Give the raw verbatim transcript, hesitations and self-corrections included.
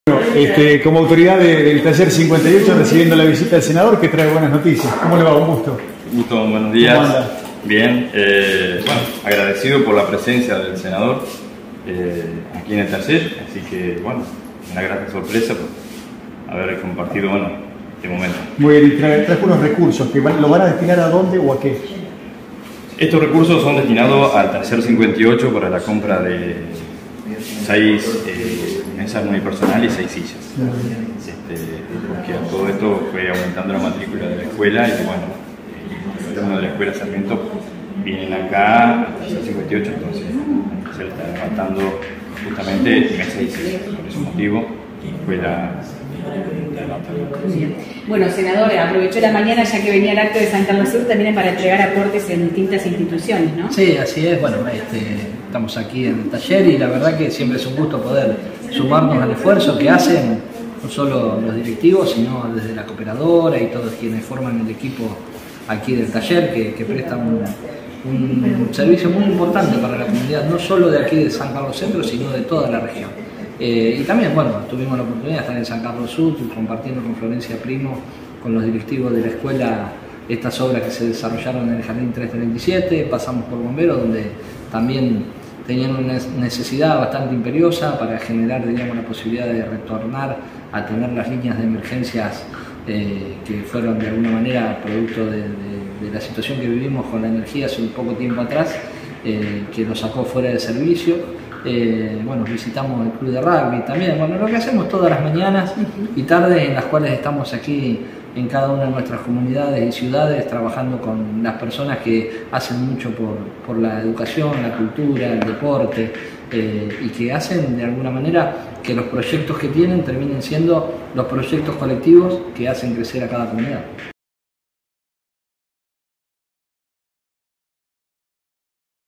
Este, como autoridad de, del taller cincuenta y ocho, recibiendo la visita del senador, que trae buenas noticias. ¿Cómo le va? Un gusto. Un gusto, buenos días. ¿Cómo anda? Bien, eh, bueno, agradecido por la presencia del senador eh, aquí en el taller, así que, bueno, una grata sorpresa por haber compartido, bueno, este momento. Muy bien, y trae, trae unos recursos, que van, ¿lo van a destinar a dónde o a qué? Estos recursos son destinados al taller cincuenta y ocho para la compra de seis eh, mesas unipersonales y seis sillas. Este, porque a todo esto fue aumentando la matrícula de la escuela y bueno, los alumnos de la escuela Sarmiento vienen acá al taller cincuenta y ocho, entonces se le está levantando justamente mesas y sillas. Por ese motivo fue la... Bueno, senador, aprovechó la mañana ya que venía el acto de San Carlos Sur también para entregar aportes en distintas instituciones, ¿no? Sí, así es. Bueno, este, estamos aquí en el taller y la verdad que siempre es un gusto poder sumarnos al esfuerzo que hacen no solo los directivos, sino desde la cooperadora y todos quienes forman el equipo aquí del taller, que, que prestan un, un servicio muy importante para la comunidad, no solo de aquí de San Carlos Centro, sino de toda la región. Eh, y también, bueno, tuvimos la oportunidad de estar en San Carlos Sur compartiendo con Florencia Primo, con los directivos de la escuela, estas obras que se desarrollaron en el Jardín trescientos treinta y siete, pasamos por Bomberos, donde también tenían una necesidad bastante imperiosa para generar, digamos, la posibilidad de retornar a tener las líneas de emergencias eh, que fueron de alguna manera producto de, de, de la situación que vivimos con la energía hace un poco tiempo atrás, eh, que lo sacó fuera de servicio. Eh, bueno, visitamos el club de rugby también, bueno, lo que hacemos todas las mañanas y tardes en las cuales estamos aquí en cada una de nuestras comunidades y ciudades trabajando con las personas que hacen mucho por, por la educación, la cultura, el deporte eh, y que hacen de alguna manera que los proyectos que tienen terminen siendo los proyectos colectivos que hacen crecer a cada comunidad.